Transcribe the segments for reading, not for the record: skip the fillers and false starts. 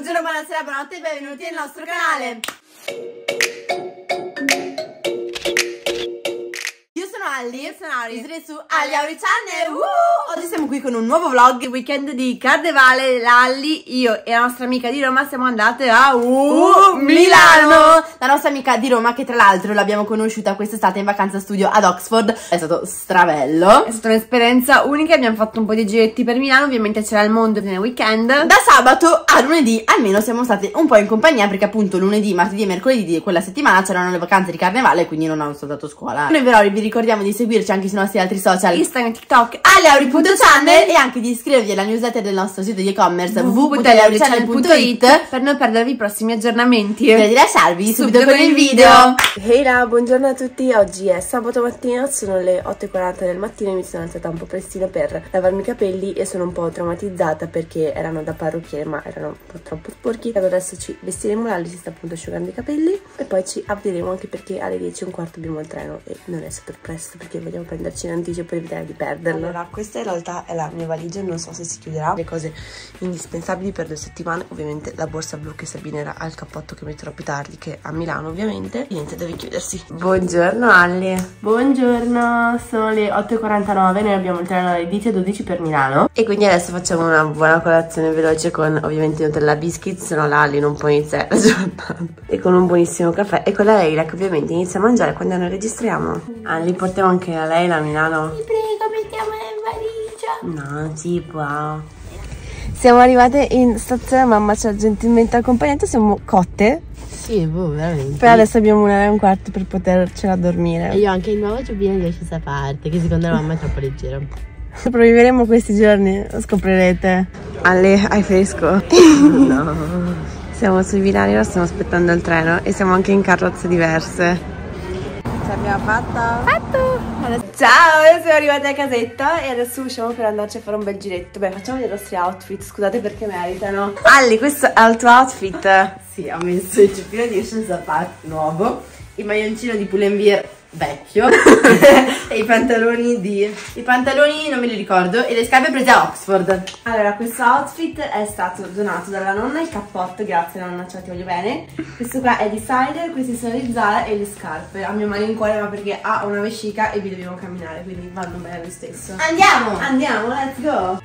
Buongiorno, buonasera, buonanotte e benvenuti nel nostro canale. Io sono Alli, io sono Ari, siete su Alli Auri Channel. Oggi siamo qui con un nuovo vlog, il weekend di Carnevale. Lalli, io e la nostra amica di Roma siamo andate a Milano. La nostra amica di Roma, che tra l'altro l'abbiamo conosciuta quest'estate in vacanza studio ad Oxford. È stato stravello. È stata un'esperienza unica, abbiamo fatto un po' di giretti per Milano. Ovviamente c'era il mondo nel weekend. Da sabato a lunedì almeno siamo state un po' in compagnia, perché appunto lunedì, martedì e mercoledì di quella settimana c'erano le vacanze di Carnevale, quindi non ho saltato scuola. Noi però vi ricordiamo di seguirci anche sui nostri altri social, Instagram, TikTok, alliauri.channel, e anche di iscrivervi alla newsletter del nostro sito di e-commerce www.alliaurichannel.it per non perdervi i prossimi aggiornamenti. Direi di lasciarvi subito con il video. Hey là, buongiorno a tutti, oggi è sabato mattina, sono le 8:40 del mattino e mi sono alzata un po' prestino per lavarmi i capelli e sono un po' traumatizzata perché erano da parrucchiere ma erano un po' troppo sporchi. Allora adesso ci vestiremo, Lalli si sta appunto asciugando i capelli e poi ci avveremo, anche perché alle 10:15 abbiamo il treno e non è super presto perché vogliamo prenderci in anticipo per evitare di perderlo. Allora, questa in realtà è la mia valigia, non so se si chiuderà. Le cose indispensabili per 2 settimane, ovviamente la borsa blu che si abbinerà al cappotto che metterò più tardi, che è a Milano ovviamente. E niente, deve chiudersi. Buongiorno Alli. Buongiorno, sono le 8:49, noi abbiamo il treno alle 10:12 per Milano. E quindi adesso facciamo una buona colazione veloce con ovviamente Nutella Biscuits, se no Lalli non può iniziare la giornata. E con un buonissimo caffè e con la Leila che ovviamente inizia a mangiare quando noi registriamo. Alli, portiamo anche la Leila a Milano. Ti prego, mettiamola in valigia. No, non si può. Siamo arrivate in stazione, mamma ci ha gentilmente accompagnato, siamo cotte. Sì, veramente. Però adesso abbiamo 1:15 per potercela dormire. E io anche il nuovo giubbino di scesa parte, che secondo la mamma è troppo leggero. Sopravviveremo questi giorni, lo scoprirete. Ale, hai fresco? No. Siamo sui binari, ora stiamo aspettando il treno e siamo anche in carrozze diverse. Ce l'abbiamo fatta? Ciao, ora siamo arrivate a casetta e adesso usciamo per andarci a fare un bel giretto. Beh, facciamo vedere i nostri outfit, scusate perché meritano. Alli, questo è il tuo outfit? Sì, ho messo il ciuffino di Ocean Park nuovo, il maglioncino di Pull&Bear vecchio e i pantaloni non me li ricordo, e le scarpe prese a Oxford. Allora, questo outfit è stato donato dalla nonna, il cappotto, grazie nonna, ciao, ti voglio bene. Questo qua è di Cider, questi sono di Zara e le scarpe a mio malincuore, ma perché ha una vescica e vi dobbiamo camminare, quindi vanno bene lo stesso. Andiamo, let's go.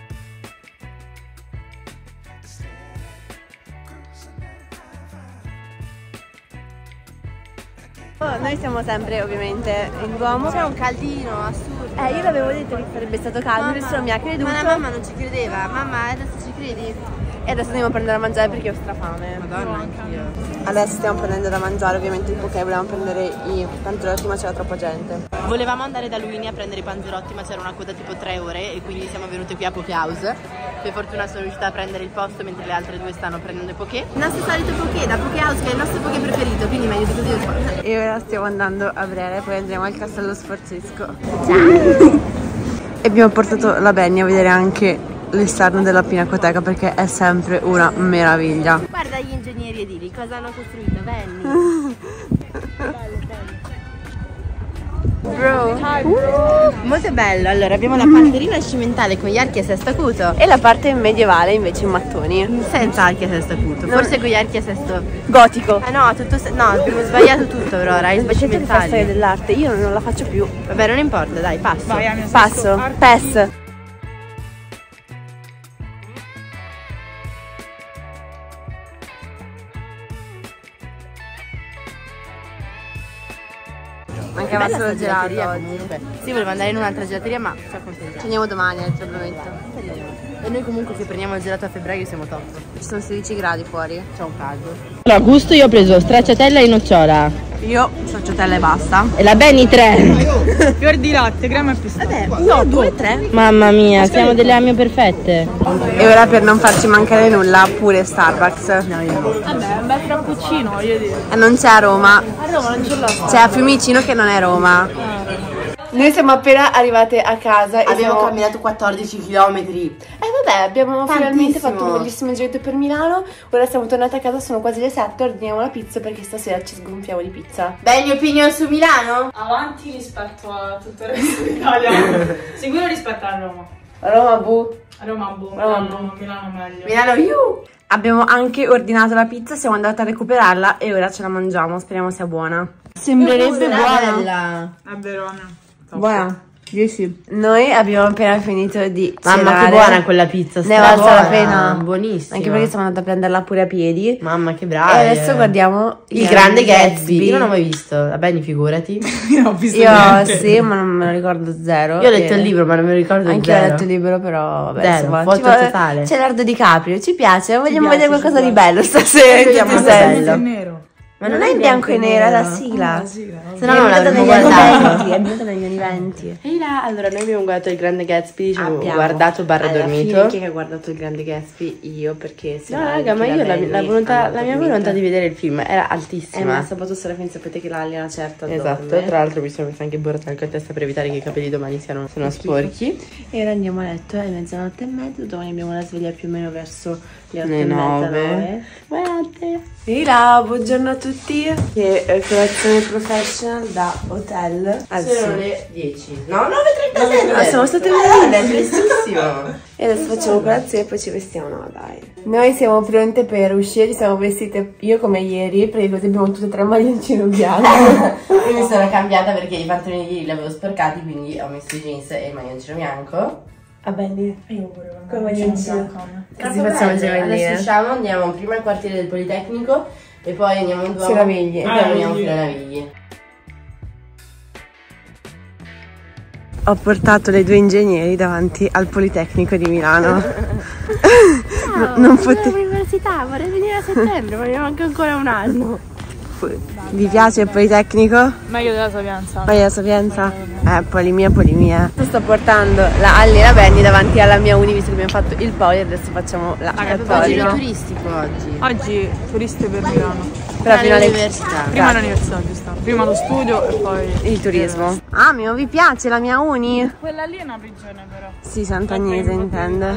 Noi siamo sempre ovviamente in Duomo. C'è un caldino assurdo. Io l'avevo detto che sarebbe stato caldo, nessuno mi ha creduto. Ma la mamma non ci credeva. Mamma, adesso ci credi? E adesso andiamo a prendere a mangiare perché ho strafame. Madonna, anch'io. Adesso stiamo prendendo da mangiare, ovviamente il poké, volevamo prendere i panzerotti ma c'era troppa gente. Volevamo andare da Luini a prendere i panzerotti, ma c'era una coda tipo 3 ore e quindi siamo venute qui a Poké House. Per fortuna sono riuscita a prendere il posto mentre le altre 2 stanno prendendo i poké. Il nostro solito poké da Poké House, che è il nostro poké preferito, quindi meglio di così lo so. E ora stiamo andando a Brera e poi andremo al Castello Sforzesco. Ciao! E abbiamo portato la Benny a vedere anche l'esterno della Pinacoteca perché è sempre una meraviglia. Guarda gli ingegneri edili, cosa hanno costruito, belli. Bro. Molto bello. Allora abbiamo la panterina scimentale con gli archi a sesto acuto E la parte medievale invece in mattoni. senza archi a sesto acuto, forse con gli archi a sesto Gotico. no, no, abbiamo sbagliato tutto però, ora C'è la storia scimentali. dell'arte, io non la faccio più. Vabbè, non importa, dai, passo. Passo. PES. Mancava Bella solo sta gelato gelateria oggi. comunque. Sì, volevo andare in un'altra gelateria ma ci accontentiamo. Ci andiamo domani al probabilmente. E noi comunque che prendiamo il gelato a febbraio siamo top. Ci sono 16 gradi fuori. C'è un caldo. Allora, gusto io ho preso stracciatella e nocciola. Io stracciatella e basta. E la Benny 3. Fior di latte, crema e pistacchio. Vabbè, no, 2, 3. Mamma mia, siamo delle ame perfette. E ora per non farci mancare nulla pure Starbucks. Vabbè, è un bel frappuccino, voglio dire. E non c'è a Roma. A Roma non ce l'ho. C'è a Fiumicino che non è Roma. Noi siamo appena arrivate a casa e Abbiamo siamo... camminato 14 km. vabbè, abbiamo finalmente Tantissimo. fatto un bellissimo giretto per Milano. Ora siamo tornate a casa, sono quasi le 7, ordiniamo la pizza perché stasera ci sgonfiamo di pizza. Belli opinion su Milano? Avanti rispetto a tutto il resto d'Italia. Sicuro rispetto a Roma. Roma bu. A Roma, boh. Roma, Milano, Milano meglio. Milano, Abbiamo anche ordinato la pizza, siamo andate a recuperarla e ora ce la mangiamo, speriamo sia buona. Sembrerebbe buona. È Verona. Buona. 10. Noi abbiamo appena finito di Mamma, cenare. che buona quella pizza. Ne valsa la pena. pena. Buonissima. Anche perché siamo andate a prenderla pure a piedi. Mamma, che bravi. E adesso guardiamo il Grande Gatsby. Io non l'ho mai visto. Vabbè, figurati. Io non ho visto Io niente. sì, ma non me lo ricordo zero. Io ho letto il libro, ma non me lo ricordo Anche io ho zero. letto il libro, però vabbè, Zero, insomma, foto ci va- totale. C'è Leonardo DiCaprio, ci piace, vogliamo piace, vedere qualcosa ci di piace. bello stasera in Vediamo tutti i cosa sensi. bello. È nero. Ma non è in bianco e nero, è la sigla. Se no non l'avremmo negli anni guardato. 20, è venuta negli anni 20. E là, allora noi abbiamo guardato il Grande Gatsby, diciamo, Abbiamo- guardato barra alla dormito. fine chi ha guardato il Grande Gatsby? Io, perché se No raga, ma io la mia volontà di vedere il film era altissima. ma sabato sera fin sapete che l'Ali era certa. Esatto, tra l'altro mi sono messa anche burratalco a testa per evitare che i capelli domani siano sporchi. E ora andiamo a letto, è mezzanotte e mezza, domani abbiamo la sveglia più o meno verso le 8 Le e mezza, 9. 9. Guardate. E là, buongiorno a tutti. Che colazione professional da hotel. Sono le 10. No, 9:37. Siamo state belle, è prestissimo. E adesso facciamo colazione e poi ci vestiamo, no dai. Noi siamo pronte per uscire, ci siamo vestite io come ieri, perché così abbiamo tutte e tre maglioncino bianco. Io mi sono cambiata perché i pantaloni di ieri li avevo sporcati, quindi ho messo i jeans e il maglioncino bianco. Ah belli. Io pure Come maglioncino. Così Troppo facciamo bello. Adesso giovanile. usciamo, andiamo prima al quartiere del Politecnico e poi andiamo in Duomo Sulle Navigli. e poi andiamo sulle Navigli. Ho portato le due ingegneri davanti al Politecnico di Milano. Non potete. All'università, vorrei venire a settembre, ma ne manca ancora un anno. Vi piace il Politecnico? Meglio della Sapienza. Vai a Sapienza? Polimia, polimia. Sto portando la Alli e la Benny davanti alla mia uni, visto che abbiamo fatto il poli, adesso facciamo la Oggi è cattolica. turistico oggi. Oggi turiste per Milano. Però fino alle- All'università. Prima l'università, giusto? Prima lo studio e poi il turismo. Ah, mio, vi piace la mia uni? Quella lì è una prigione però. Sì, Sant'Agnese intende.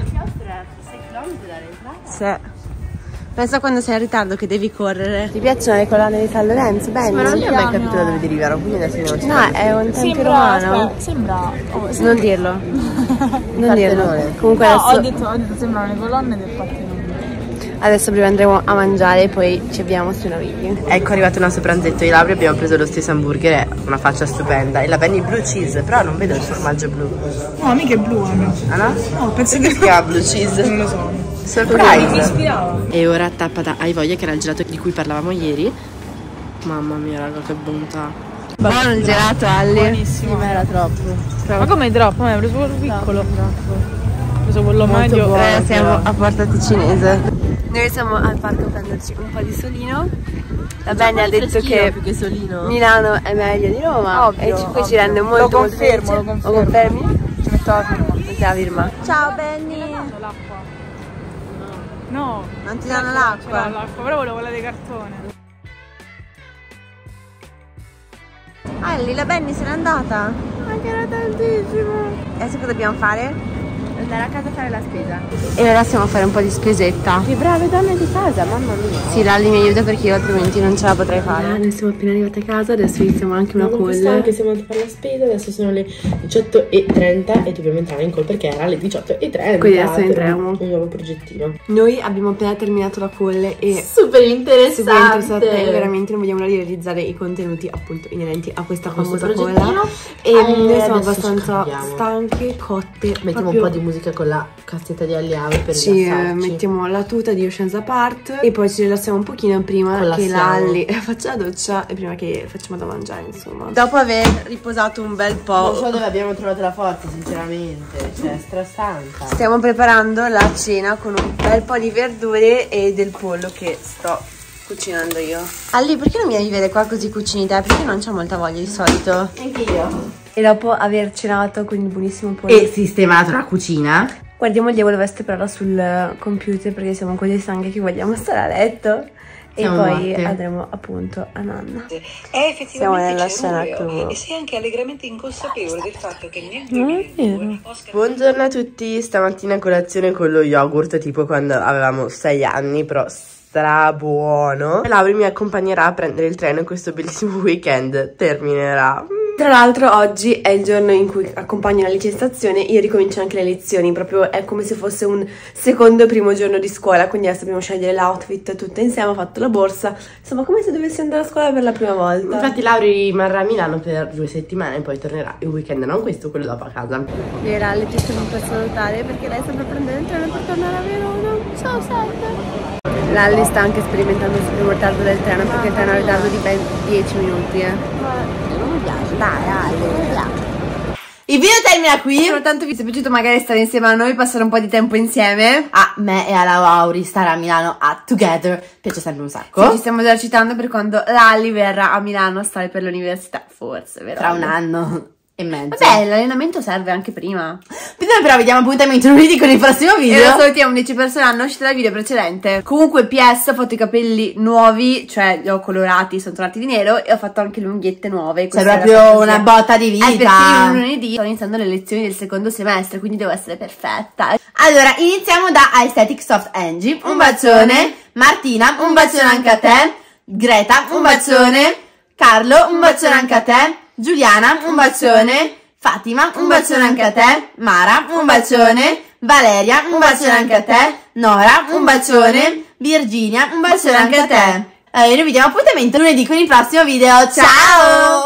Sì. Pensa quando sei in ritardo che devi correre. Ti piacciono le collane di San Lorenzo? Bene. Ma non abbiamo mai capito da dove derivano, quindi adesso andiamo a No, è un tempio romano. Sembra. Non dirlo. Non dirlo. Partenone. Comunque No, ho adesso, detto sembrano le colonne del Partenone. adesso prima andremo a mangiare e poi ci abbiamo sui Navigli. Ecco, è arrivato il nostro pranzetto di laurea, abbiamo preso lo stesso hamburger, è una faccia stupenda. E la Benny blue cheese, però non vedo il formaggio blu. No, mica è blu, Ah no? No, penso Si chiama blue cheese. non lo so. Surprise! E ora tappata ai voglia, che era il gelato di cui parlavamo ieri. Mamma mia raga, che bontà. Buono il gelato, Alli. Buonissimo. Ma era troppo. Ma come troppo? Ma hai preso quello piccolo. Ho preso quello Molto medio. buono. Siamo a Porta Ticinese. Noi siamo al parco a prenderci un po' di solino. La Benny ha detto che più che solino. Milano è meglio di Roma. Ovvio, e poi ci rende molto Lo confermo, molto felice. lo Lo confermi? Ci metto la firma. Metti la firma. Ciao Benny. L'acqua. No. Non ti danno C'era l'acqua? l'acqua, però volevo quella di cartone. Alli, la Benny se n'è andata. Ma che era tantissimo. E adesso cosa dobbiamo fare? Andare a casa a fare la spesa. E ora stiamo a fare un po' di spesetta. Che brave donne di casa, mamma mia. Sì, Lalli mi aiuta perché io altrimenti non ce la potrei fare. Noi siamo appena arrivate a casa, adesso iniziamo anche una call. Anche siamo andati a fare la spesa, adesso sono le 18:30 e dobbiamo entrare in call perché era le 18:30. Quindi adesso entriamo. Un nuovo progettino. Noi abbiamo appena terminato la call e Super interessante. veramente non vediamo l'ora di realizzare i contenuti appunto inerenti a questa questo famosa call. progettino. E noi siamo adesso ci abbastanza cambiamo. stanche, cotte. Mettiamo proprio- un po' di musica con la cassetta di Alliave per Sì, rilassarci. mettiamo la tuta di Oceans Apart e poi ci rilassiamo un pochino prima che Collassiamo. Lalli faccia la doccia e prima che facciamo da mangiare, insomma. Dopo aver riposato un bel Non so po', dove abbiamo trovato la forza, sinceramente. Cioè, è strastanca. stiamo preparando la cena con un bel po' di verdure e del pollo che sto cucinando io. Alli, perché non vieni a vivere qua così cucini te? Perché non c'ho molta voglia di solito. Anche io. E dopo aver cenato con il buonissimo pollo, E sistemato la cucina. guardiamo il Diavolo Veste però sul computer perché siamo così stanche che vogliamo stare a letto. E Siamo poi matte. andremo appunto a Nanna. È effettivamente Siamo nella c'è scena un clou. e sei anche allegramente inconsapevole del fatto che nel 2002 Oscar Buongiorno a tutti, stamattina a colazione con lo yogurt tipo quando avevamo 6 anni, però strabuono. Laura mi accompagnerà a prendere il treno e questo bellissimo weekend terminerà Tra l'altro oggi è il giorno in cui accompagno la licestazione, io ricomincio anche le lezioni, proprio è come se fosse un secondo e primo giorno di scuola, quindi adesso dobbiamo scegliere l'outfit tutte insieme, ho fatto la borsa, insomma come se dovessi andare a scuola per la prima volta. Infatti Laura rimarrà a Milano per 2 settimane e poi tornerà il weekend, non questo, quello dopo a casa. E Ralli ti sto per salutare perché lei sta per prendere il treno per tornare a Verona. Ciao Sette! Lalli sta anche sperimentando il primo ritardo del treno perché il treno ha ritardo di ben 10 minuti. Non mi piace, dai, il video termina qui. Soltanto vi sia piaciuto magari stare insieme a noi, passare un po' di tempo insieme. A me e alla Lauri stare a Milano a Together piace sempre un sacco. Sì, ci stiamo esercitando per quando Lalli verrà a Milano a stare per l'università, forse, vero? Tra un anno e mezzo. Vabbè, l'allenamento serve anche prima. Però vediamo appuntamento lunedì con il prossimo video. E lo salutiamo 10 persone hanno uscito dal video precedente. Comunque PS, ho fatto i capelli nuovi, cioè li ho colorati, sono tornati di nero e ho fatto anche le unghiette nuove. C'è proprio una botta di vita. Perché io lunedì sto iniziando le lezioni del secondo semestre, quindi devo essere perfetta. Allora, iniziamo da Aesthetic Soft Angie. Un bacione. Martina, un bacione anche a te. Greta, un bacione. Carlo, un bacione anche a te. Giuliana, un bacione. Fatima, un bacione anche a te. Mara, un bacione. Valeria, un bacione anche a te. Nora, un bacione. Virginia, un bacione anche a te. Noi vi diamo appuntamento lunedì con il prossimo video. Ciao!